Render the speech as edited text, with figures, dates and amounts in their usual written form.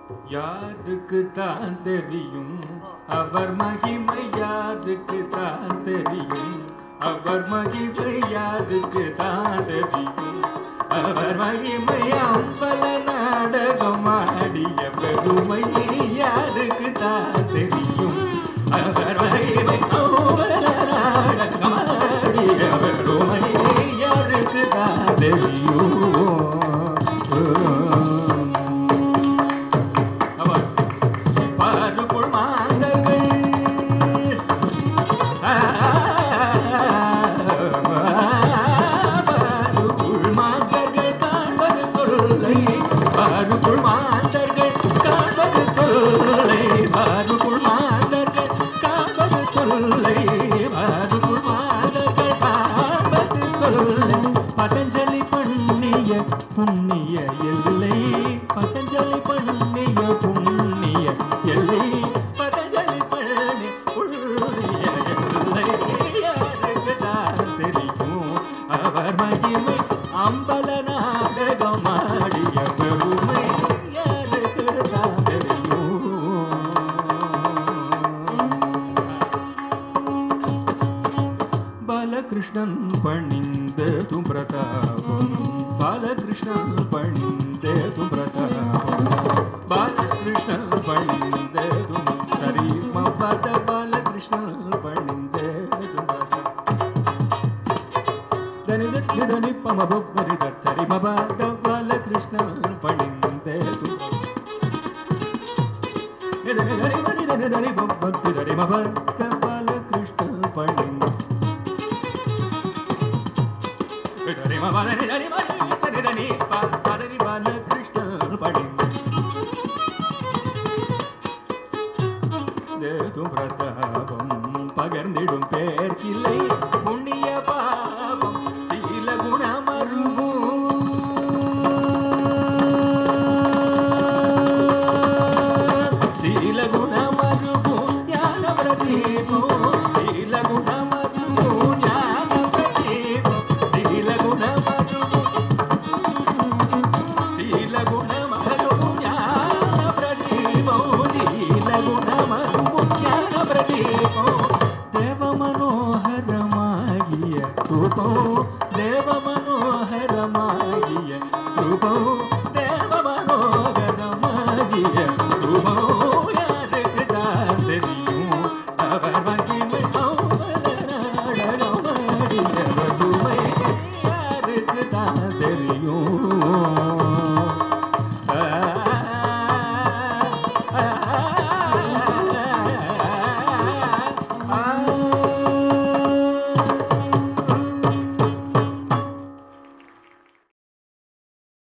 யாருக்கு தான் தெரியும் அவர் மகிமை, யாருக்கு தான் தெரியும் அவர் மகிமை, யாருக்கு தான் தெரியும் அவர் மகிமை. அம்பல நாடகம் ஆடிய பெருமை யாருக்கு தான் தெரியும் அவர் மகிமை. அம்பல நாடகம் ஆடிய பெருமை யாருக்கு தான் தெரியும். பாருக்குள் மாந்தர்கள் காண்பது தொல்லை, பாருக்குள் மாந்தர்கள் காண்பது தொல்லை, பாருக்குள் மாந்தர்கள் காண்பது தொல்லை, பாருக்குள் மாந்தர்கள் காண்பது தொல்லை. பதஞ்சலி பண்ணிய புண்ணிய எல்லை, பதஞ்சலி பண்ணிய புண்ணிய எல்லை, பதஞ்சலி பண்ணி புண்ணிய எல்லை யாருக்கு தான் தெரியும் அவர் மகிமை. அம்பல நாடகம் ஆடிய பெருமை யாருக்கு தான் தெரியும். பாலகிருஷ்ணன் பணிந்ததும் பிரதாபம், பாலகிருஷ்ணன் பணிந்ததும் பிரதாபம், பாலகிருஷ்ணன் பணிந்ததும் சரிம பத, பாலகிருஷ்ணன் பணிந்ததும் தனி பமபரி தரி மபாத, பாலகிருஷ்ணன் பணிந்ததும் தரி பக்தி தரி மபத்த, பாலகிருஷ்ணன் பணிந்த பாலகிருஷ்ணன் பணிந்ததும் பிரதாபம். பகர்ந்திடும் பேர்க்கில்லை புண்ணிய பாவம், சீல குணமருகும் சீல குணமருகும் ஞான பிரதீபம், சீல குணமருகும் ஞான பிரதீபம், சீல குணமருகும் சீல குணமருகும் ஞான பிரதீபம், சீல குணமருகும் ஞான பிரதீபம். தேவ மனோஹரமாகிய ரூபம், தேவ மனோஹரமாகிய ரூபம், தேவ மனோகரமாகிய ரூபம் யாருக்கு தான் தெரியும் அவர் மகிமை. நாடகமாடிய பெருமை யாருக்கு தான் தெரியும்.